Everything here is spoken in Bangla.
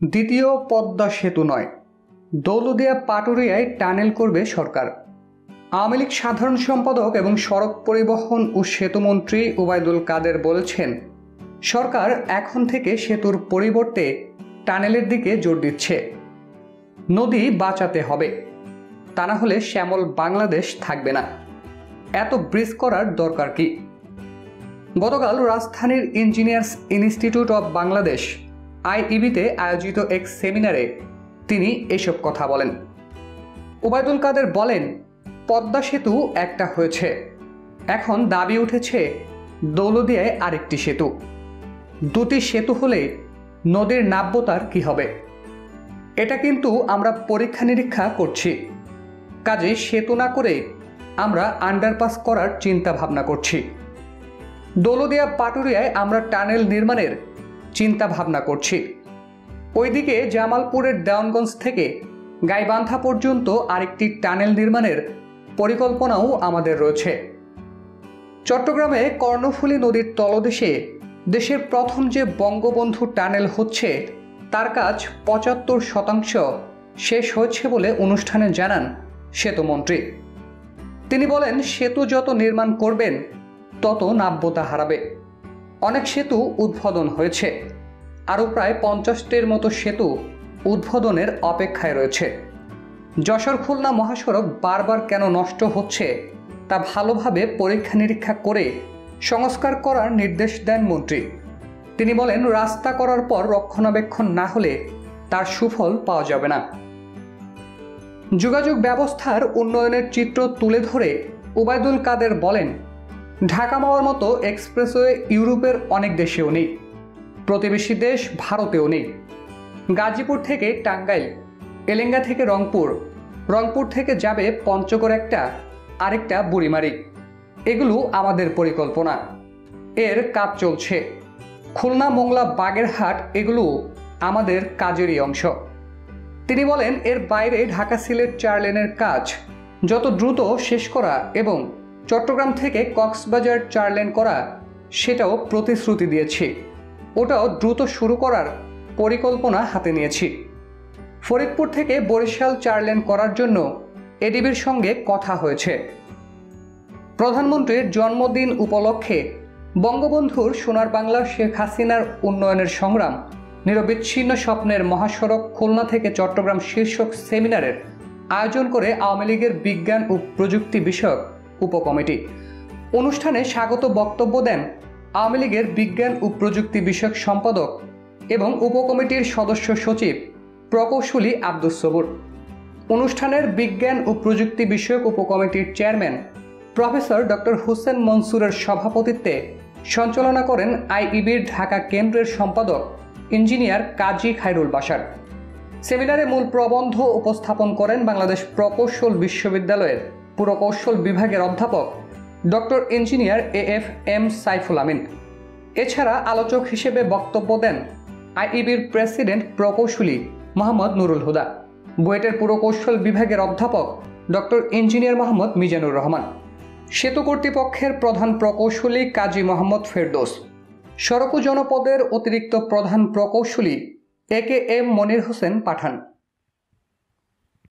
দ্বিতীয় পদ্মা সেতু নয়, দৌলতদিয়া পাটুরিয়ায় টানেল করবে সরকার। আওয়ামী লীগ সাধারণ সম্পাদক এবং সড়ক পরিবহন ও সেতুমন্ত্রী ওবায়দুল কাদের বলেছেন, সরকার এখন থেকে সেতুর পরিবর্তে টানেলের দিকে জোর দিচ্ছে। নদী বাঁচাতে হবে, তা না হলে শ্যামল বাংলাদেশ থাকবে না। এত ব্রিজ করার দরকার কি? গতকাল রাজধানীর ইঞ্জিনিয়ার্স ইনস্টিটিউট অব বাংলাদেশ আইইবিতে আয়োজিত এক সেমিনারে তিনি এসব কথা বলেন। ওবায়দুল কাদের বলেন, পদ্মা সেতু একটা হয়েছে, এখন দাবি উঠেছে দৌলতদিয়ায় আরেকটি সেতু। দুটি সেতু হলে নদীর নাব্যতার কি হবে? এটা কিন্তু আমরা পরীক্ষা নিরীক্ষা করছি। কাজে সেতু না করে আমরা আন্ডারপাস করার চিন্তা ভাবনা করছি। দৌলতদিয়া পাটুরিয়ায় আমরা টানেল নির্মাণের চিন্তা ভাবনা করছি। ওইদিকে জামালপুরের দেওয়ানগঞ্জ থেকে গাইবান্ধা পর্যন্ত আরেকটি টানেল নির্মাণের পরিকল্পনাও আমাদের রয়েছে। চট্টগ্রামে কর্ণফুলী নদীর তলদেশে দেশের প্রথম যে বঙ্গবন্ধু টানেল হচ্ছে তার কাজ ৭৫% শেষ হয়েছে বলে অনুষ্ঠানে জানান সেতুমন্ত্রী। তিনি বলেন, সেতু যত নির্মাণ করবেন তত নাব্যতা হারাবে। অনেক সেতু উদ্বোধন হয়েছে, আরও প্রায় ৫০টির মতো সেতু উদ্বোধনের অপেক্ষায় রয়েছে। যশোর খুলনা মহাসড়ক বারবার কেন নষ্ট হচ্ছে তা ভালোভাবে পরীক্ষা নিরীক্ষা করে সংস্কার করার নির্দেশ দেন মন্ত্রী। তিনি বলেন, রাস্তা করার পর রক্ষণাবেক্ষণ না হলে তার সুফল পাওয়া যাবে না। যোগাযোগ ব্যবস্থার উন্নয়নের চিত্র তুলে ধরে ওবায়দুল কাদের বলেন, ঢাকা মাওয়ার মতো এক্সপ্রেসওয়ে ইউরোপের অনেক দেশেও নেই, প্রতিবেশী দেশ ভারতেও নেই। গাজীপুর থেকে টাঙ্গাইল, এলেঙ্গা থেকে রংপুর, রংপুর থেকে যাবে পঞ্চগড় একটা, আরেকটা বুড়িমারি। এগুলো আমাদের পরিকল্পনা, এর কাজ চলছে। খুলনা, মোংলা, বাগেরহাট এগুলো আমাদের কাজেরই অংশ। তিনি বলেন, এর বাইরে ঢাকা সিলেট 4 লেনের কাজ যত দ্রুত শেষ করা এবং চট্টগ্রাম থেকে কক্সবাজার 4 লেন করা সেটাও প্রতিশ্রুতি দিয়েছি। ওটাও দ্রুত শুরু করার পরিকল্পনা হাতে নিয়েছি। ফরিদপুর থেকে বরিশাল 4 লেন করার জন্য এডিবির সঙ্গে কথা হয়েছে। প্রধানমন্ত্রীর জন্মদিন উপলক্ষে বঙ্গবন্ধুর সোনার বাংলা শেখ হাসিনার উন্নয়নের সংগ্রাম নিরবিচ্ছিন্ন স্বপ্নের মহাসড়ক খুলনা থেকে চট্টগ্রাম শীর্ষক সেমিনারের আয়োজন করে আওয়ামী লীগের বিজ্ঞান ও প্রযুক্তি বিষয়ক উপকমিটি। অনুষ্ঠানে স্বাগত বক্তব্য দেন আওয়ামী লীগের বিজ্ঞান ও প্রযুক্তি বিষয়ক সম্পাদক এবং উপকমিটির সদস্য সচিব প্রকৌশলী আব্দুস সবুর। অনুষ্ঠানের বিজ্ঞান ও প্রযুক্তি বিষয়ক উপকমিটির চেয়ারম্যান প্রফেসর ডক্টর হুসেন মনসুরের সভাপতিত্বে সঞ্চালনা করেন আইইবির ঢাকা কেন্দ্রের সম্পাদক ইঞ্জিনিয়ার কাজী খায়রুল বাশার। সেমিনারে মূল প্রবন্ধ উপস্থাপন করেন বাংলাদেশ প্রকৌশল বিশ্ববিদ্যালয়ের পুরকৌশল বিভাগের অধ্যাপক doctor engineer AFM Saiful Amin. এছাড়া আলোচক হিসেবে বক্তব্য দেন আইইবির প্রেসিডেন্ট প্রকৌশলী মোহাম্মদ নুরুল হুদা, বুয়েটের পুরকৌশল বিভাগের অধ্যাপক ডক্টর ইঞ্জিনিয়ার মোহাম্মদ মিজানুর রহমান, সেতু কর্তৃপক্ষের প্রধান প্রকৌশলী কাজী মোহাম্মদ ফেরদৌস, সড়ক ও জনপদের অতিরিক্ত প্রধান প্রকৌশলী AKM মনির হোসেন পাঠান।